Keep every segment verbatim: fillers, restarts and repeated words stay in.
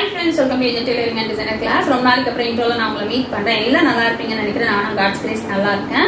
Hi friends, welcome to Agent Tailoring and Designer class. ரொம்ப நாளைக்கு அப்புறம் இன்ட்ரோல நான் உங்களை மீட் பண்றேன். எல்லாம் நல்லா இருப்பீங்கன்னு நினைக்கிறேன். நானும் காட்ஸ் கிரேஸ் நல்லா இருக்கேன்.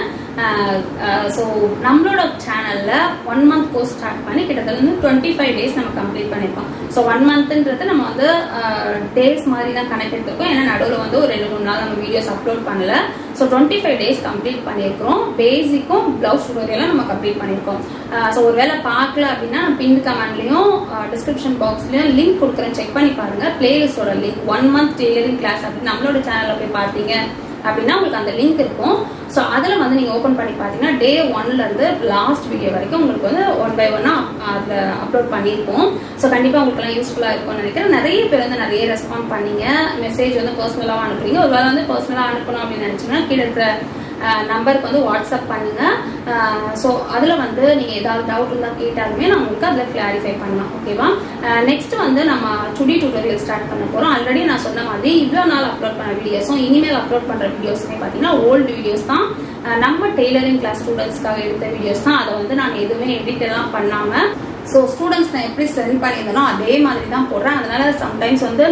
ஸோ நம்மளோட சேனல்ல ஒன் மந்த் கோர்ஸ் ஸ்டார்ட் பண்ணி கிட்டத்தட்ட வந்து டுவெண்ட்டி ஃபைவ் டேஸ் நம்ம கம்ப்ளீட் பண்ணியிருக்கோம். ஸோ ஒன் மந்த்ன்றது நம்ம வந்து டேஸ் மாதிரி தான் கணக்கு எடுத்துருக்கோம். ஏன்னா நடுவில் வந்து ஒரு ரெண்டு மூணு நாள் நம்ம வீடியோஸ் அப்லோட் பண்ணல. So twenty five days complete பண்ணியிருக்கிறோம். பேசிக்கும் பிளவுஸ் டுட்டோரியலும் நம்ம கம்ப்ளீட் பண்ணியிருக்கோம். ஸோ ஒரு வேளை பார்க்கல அப்படின்னா பின் கமெண்ட்லையும் டிஸ்கிரிப்ஷன் பாக்ஸ்லையும் லிங்க் கொடுக்குறேன், செக் பண்ணி பாருங்க. பிளேலிஸ்டோட link one month tailoring class அப்படின்னு நம்மளோட சேனல்ல போய் பார்த்தீங்க அப்படின்னா உங்களுக்கு அந்த லிங்க் இருக்கும். ஸோ அதில் வந்து நீங்கள் ஓப்பன் பண்ணி பார்த்தீங்கன்னா டே ஒன்லேருந்து லாஸ்ட் வீடியோ வரைக்கும் உங்களுக்கு வந்து ஒன் பை ஒன்னாக அதில் அப்லோட் பண்ணியிருக்கோம். ஸோ கண்டிப்பாக உங்களுக்குலாம் யூஸ்ஃபுல்லாக இருக்கும்னு நினைக்கிறேன். நிறைய பேர் வந்து நிறைய ரெஸ்பாண்ட் பண்ணீங்க, மெசேஜ் வந்து பர்சனலாக அனுப்புறீங்க. ஒரு வேளை வந்து பர்சனலாக அனுப்பணும் அப்படின்னு நினச்சிங்கன்னா கீழே இருக்கிற நம்பருக்கு வந்து வாட்ஸ்அப் பண்ணுங்க. ஸோ அதில் வந்து நீங்கள் ஏதாவது டவுட் இருந்தால் கேட்டாலுமே நான் உங்களுக்கு அதில் கிளாரிஃபை பண்ணலாம். ஓகேவா? நெக்ஸ்ட் வந்து நம்ம சுடி டியூட்டோரியல் ஸ்டார்ட் பண்ண போகிறோம். ஆல்ரெடி நான் சொன்ன மாதிரி இவ்வளோ நாள் அப்லோட் பண்ண வீடியோஸும் இனிமேல் அப்லோட் பண்ணுற வீடியோஸுமே பார்த்தீங்கன்னா ஓல்டு வீடியோஸ் தான். நம்ம டெய்லரிங் கிளாஸ் ஸ்டூடெண்ட்ஸ்க்காக எடுத்த வீடியோஸ் தான். அதை வந்து நான் எதுவுமே எடிட் எல்லாம் பண்ணாமல் ஸோ ஸ்டூடெண்ட்ஸ் நான் எப்படி சென்ட் பண்ணியிருந்தேனோ அதே மாதிரி தான் போடுறேன். அதனால சம்டைம்ஸ் வந்து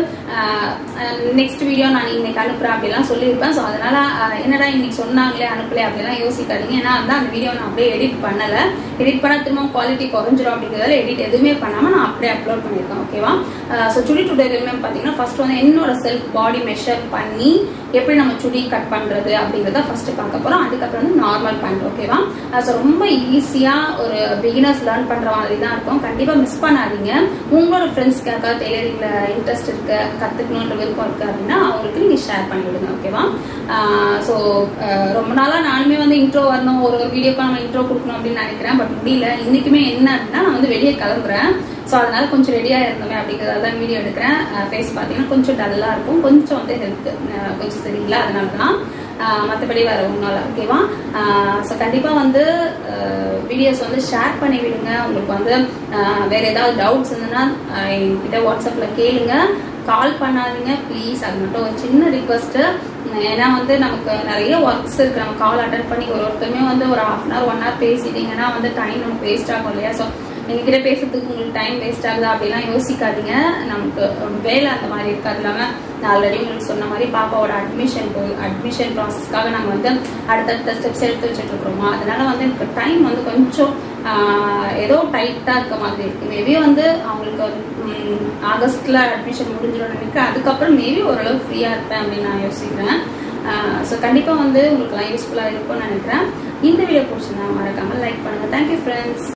நெக்ஸ்ட் வீடியோ நான் இன்னைக்கு அனுப்புறேன் அப்படிலாம் சொல்லியிருப்பேன். ஸோ அதனால என்னடா இன்னைக்கு சொன்னாங்களே அனுப்பலே அப்படிலாம் யோசிக்காதீங்க. ஏன்னா வந்து அந்த வீடியோ நான் அப்படியே எடிட் பண்ணலை. எடிட் பண்ண திரும்ப குவாலிட்டி குறைஞ்சிரும் அப்படிங்கிறதால எடிட் எதுவுமே பண்ணாமல் நான் அப்படியே அப்லோட் பண்ணியிருக்கேன். ஓகேவா? ஸோ சுடி டுட்டோரியலுமே பார்த்தீங்கன்னா ஃபர்ஸ்ட் வந்து என்னோட செல்ஃப் பாடி மெஷர் பண்ணி எப்படி நம்ம சுடி கட் பண்ணுறது அப்படிங்கிறத ஃபர்ஸ்ட் பார்க்க போகிறோம். அதுக்கப்புறம் வந்து நார்மல் பேண்ட். ஓகேவா? ஸோ ரொம்ப ஈஸியாக ஒரு பிகினர்ஸ் லேர்ன் பண்ணுற மாதிரி தான் இருக்கும். கண்டிப்பா மிஸ் பண்ணாதீங்க. உங்களோட ஃப்ரெண்ட்ஸ்க்காக டெய்லரிங்ல இன்ட்ரெஸ்ட் இருக்கு, கத்துக்கணும்ன்ற விருப்பம் இருக்கு அப்படின்னா அவங்களுக்கு நீங்க ஷேர் பண்ணி விடுங்க. ஓகேவா? ஸோ ரொம்ப நாளா நானுமே வந்து இன்ட்ரோ வரணும், ஒரு ஒரு வீடியோக்கு நம்ம இன்ட்ரோ கொடுக்கணும் அப்படின்னு நினைக்கிறேன். பட் முடியல. இன்னைக்குமே என்ன அப்படின்னா நான் வந்து வெளியே கிளம்புறேன். ஸோ அதனால கொஞ்சம் ரெடியா இருந்தோமே அப்படிங்கிறதால தான் வீடியோ எடுக்கிறேன். ஃபேஸ் பார்த்தீங்கன்னா கொஞ்சம் டல்லா இருக்கும், கொஞ்சம் வந்து ஹெல்த் கொஞ்சம் சரியில்லை, அதனால தான். மற்றபடி வேற ஒன்றால. ஓகேவா? ஸோ கண்டிப்பாக வந்து வீடியோஸ் வந்து ஷேர் பண்ணி விடுங்க. உங்களுக்கு வந்து வேற ஏதாவது டவுட்ஸ் இருந்ததுன்னா என்கிட்ட வாட்ஸ்அப்பில் கேளுங்க, கால் பண்ணாதீங்க ப்ளீஸ். அது மட்டும் ஒரு சின்ன ரிக்வஸ்ட்டு. ஏன்னா வந்து நமக்கு நிறைய ஒர்க்ஸ் இருக்கு. நம்ம கால் அட்டன் பண்ணி ஒரு ஒருத்தருமே வந்து ஒரு half an hour one hour பேசிட்டீங்கன்னா வந்து டைம் நமக்கு வேஸ்ட் ஆகும் இல்லையா? ஸோ எங்ககிட்ட பேசுறதுக்கு உங்களுக்கு டைம் வேஸ்ட் ஆகுதா அப்படிலாம் யோசிக்காதீங்க. நமக்கு வேலை அந்த மாதிரி இருக்காது. இல்லாமல் நான் ஆல்ரெடி உங்களுக்கு சொன்ன மாதிரி பாப்பாவோட அட்மிஷன் போய் அட்மிஷன் ப்ராசஸ்க்காக நாங்கள் வந்து அடுத்தடுத்த ஸ்டெப்ஸ் எடுத்து வச்சுட்டு இருக்கிறோமா, அதனால வந்து எனக்கு டைம் வந்து கொஞ்சம் ஏதோ டைட்டாக இருக்க மாதிரி இருக்கு. மேபி வந்து அவங்களுக்கு ஆகஸ்ட்ல அட்மிஷன் முடிஞ்சிடும் நினைக்கிறேன். அதுக்கப்புறம் மேபி ஓரளவுக்கு ஃப்ரீயாக இருப்பேன் அப்படின்னு நான் யோசிக்கிறேன். ஸோ கண்டிப்பாக வந்து உங்களுக்குலாம் யூஸ்ஃபுல்லாக இருக்கும்னு நினைக்கிறேன். இந்த வீடியோ பிடிச்சிருந்தா மறக்காமல் லைக் பண்ணுங்கள். Thank you friends.